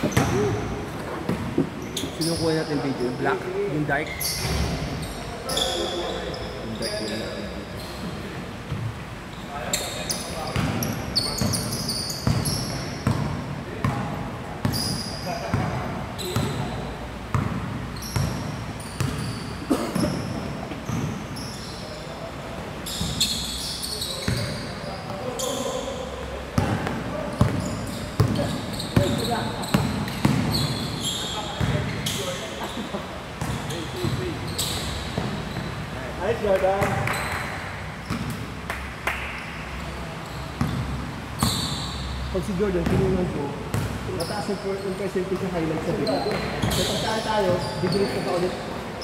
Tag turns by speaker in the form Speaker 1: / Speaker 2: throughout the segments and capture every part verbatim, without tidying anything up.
Speaker 1: Sinukuha natin video, yung black, yung dark. Yung dark yung natin.
Speaker 2: Nice, Jordan.
Speaker 1: Pag si Jordan, tinungan ko, mataas yung percentage sa highlight sa video. So pagkaan tayo, bibigit ko pa ulit.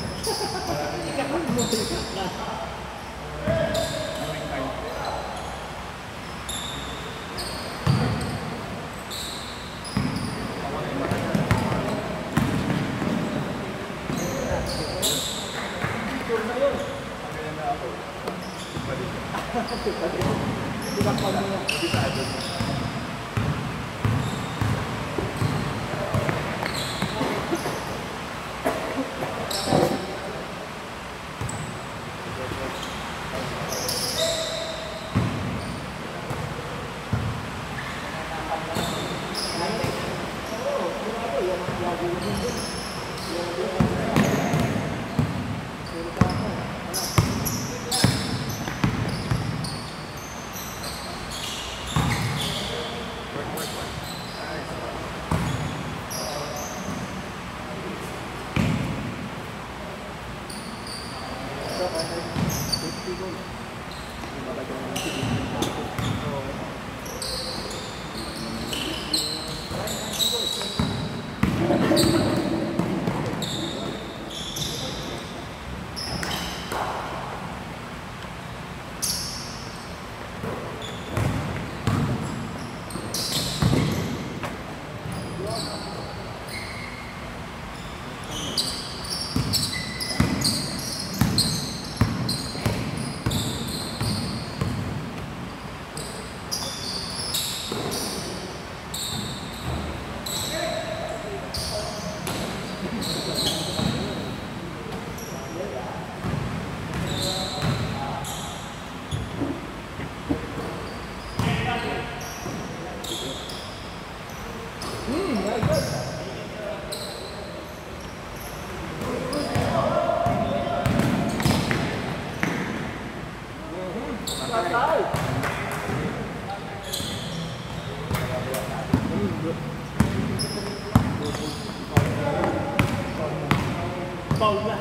Speaker 2: Paula.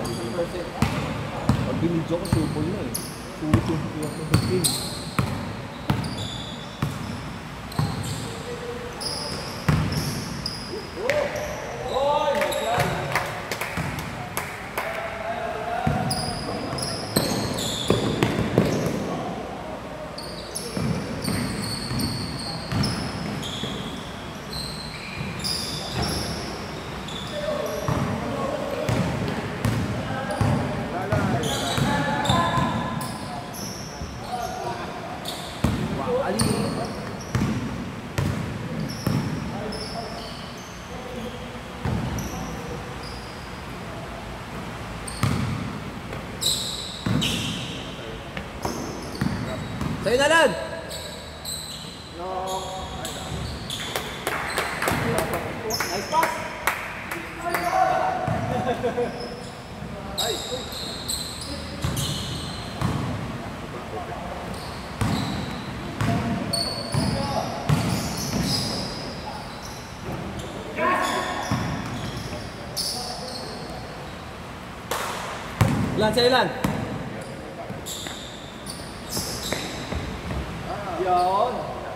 Speaker 1: Pag binidyo ko, supol na eh. Supol yung fifteen. Sa'yo na lang!
Speaker 2: Nice pass!
Speaker 1: Ilan sa ilan?
Speaker 2: Yun!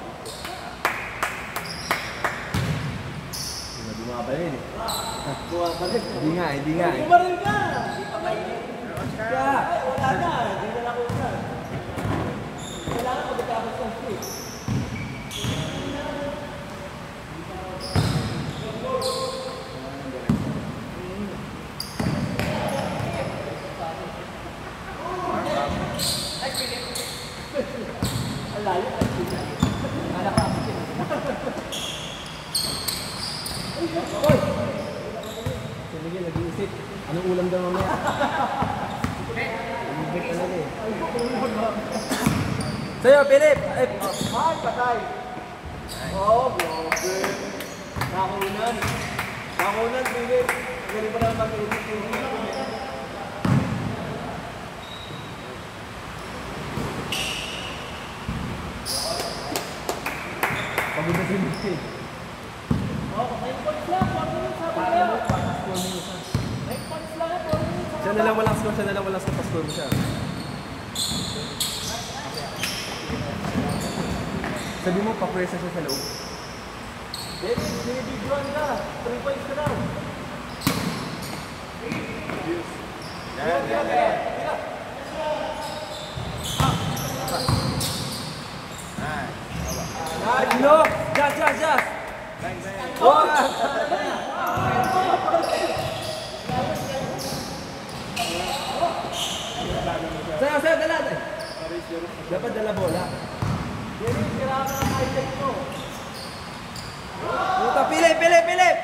Speaker 1: Hindi bumabalik eh.
Speaker 2: Bumabalik.
Speaker 1: Hindi nga, hindi nga eh.
Speaker 2: Bumaril ka! Kaya, ay, wala na. Hindi na lang una. Kailangan pagkatapos ng free. Layo at sila. Anak ka.
Speaker 1: Oy! Si Miguel nag-iisip. Anong ulam daw mamaya? Umibig ka na eh. Sa'yo, Philip! Ay,
Speaker 2: Ay, patay. Oh, grabe. Nakunan. Nakunan, Philip. Galing pa naman mag-iisip yung
Speaker 1: pagod na si Miguel.
Speaker 2: oh, nine points lang. four minutes sabi
Speaker 1: Paano
Speaker 2: niya.
Speaker 1: mo? Papaskol mo siya.
Speaker 2: nine points lang. four minutes.
Speaker 1: Siya na lang walang score, siya na lang walang score, paskol mo siya. Sabi mo, pa-presa siya sa loob.
Speaker 2: Then, binibigyan ka. three points ka daw. Yan, yan, yan.
Speaker 1: No! Just, just, just! Oh! Sayo, sayo, dala! Dapat dala bola.
Speaker 2: Then, kailangan ng high-tech mo.
Speaker 1: Puta, Philip, Philip, Philip!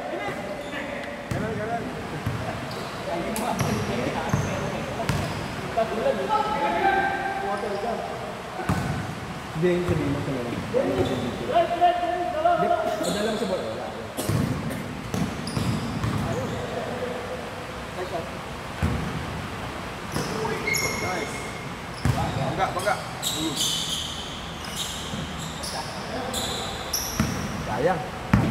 Speaker 1: Hindi, yung sabihin mo sa lang.
Speaker 2: Right, right, right. Dalawa.
Speaker 1: Madala mo sa bola. Wala.
Speaker 3: Nice. Bangga, bangga.
Speaker 1: Sayang.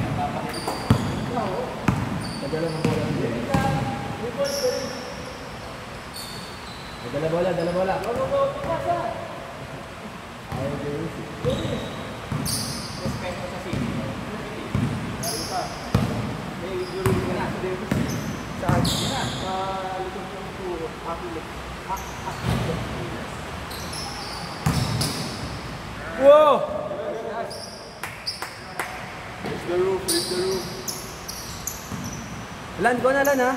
Speaker 1: Madala ng bola. Dala bola, dala bola.
Speaker 2: Go, go, go. Pasa.
Speaker 1: Ayaw ko yun.
Speaker 2: Respeto sa city. Lalo pa. May injury ka na sa Davis.
Speaker 1: Saan?
Speaker 2: Yan na. Sa likod ng puro. Akilit. Akilit.
Speaker 1: Wow!
Speaker 3: Lift the roof, lift the roof.
Speaker 1: Lan ko na, Lan ha?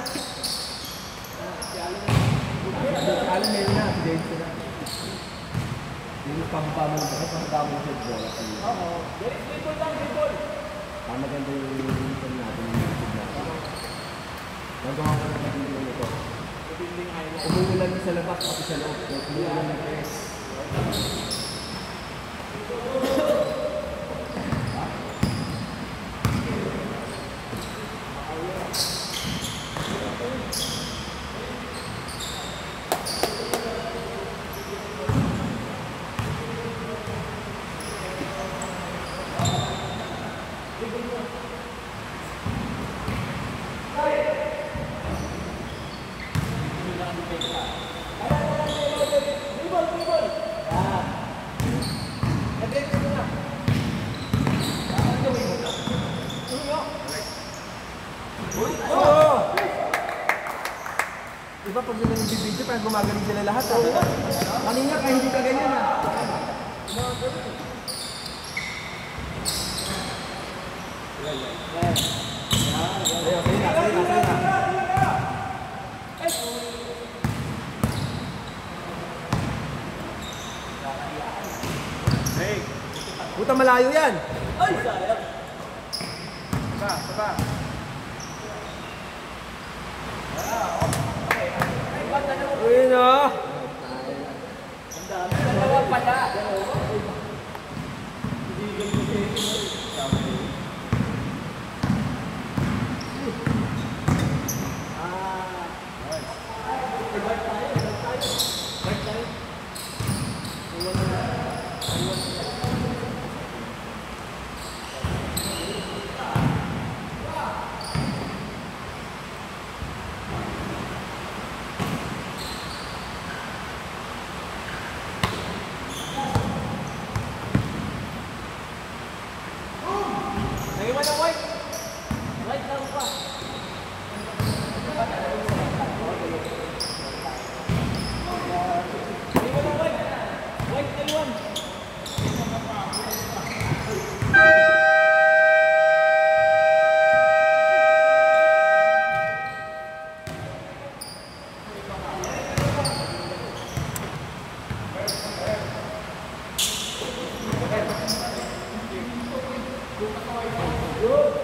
Speaker 1: Alam mo yun na, si James na. Yung pangpa mo, pangpa mo sa bola.
Speaker 2: Oo. Very simple lang, simple.
Speaker 1: Ah, maganda yung YouTube natin, yung YouTube natin. Nagawa ko na natin yung ito.
Speaker 2: Matinding highlight.
Speaker 1: Umuulan na sa labas, pati sa loob. Umuulan na press.
Speaker 2: Di ba pag sila nagbibideo, parang gumagaling sila lahat. Ha? Kanina kahit hindi ka ganyan ha. Ayaw, sa'yo na, sa'yo na, sa'yo na.
Speaker 3: Hey!
Speaker 2: Puta malayo yan.
Speaker 4: Ay, sayang.
Speaker 3: Saba, saba.
Speaker 2: Uy na.
Speaker 4: Dalawa pala. Naiwan ang white. White lang pa. Naiwan ang white. White naiwan. Good.